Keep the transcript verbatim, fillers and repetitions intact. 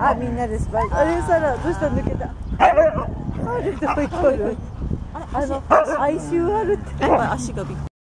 あ、みんなでスパイク。あれ、サラ、どうした抜けた。あれ、どこ行くの。あの、哀愁あるって。 足がびっくり。